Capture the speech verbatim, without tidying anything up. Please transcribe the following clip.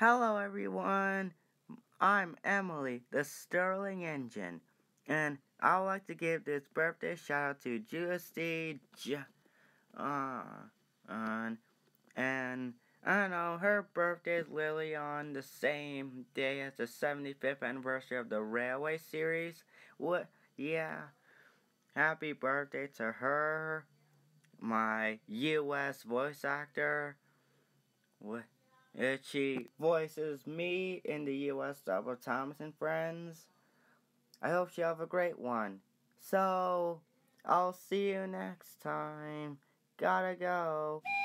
Hello, everyone. I'm Emily, the Sterling Engine, and I would like to give this birthday shout out to Jules de Jongh. Uh, and, and I don't know, her birthday is literally on the same day as the seventy-fifth anniversary of the Railway series. What? Yeah. Happy birthday to her, my U S voice actor. What? If she voices me in the U S Double Thomas and Friends. I hope you have a great one. So, I'll see you next time. Gotta go.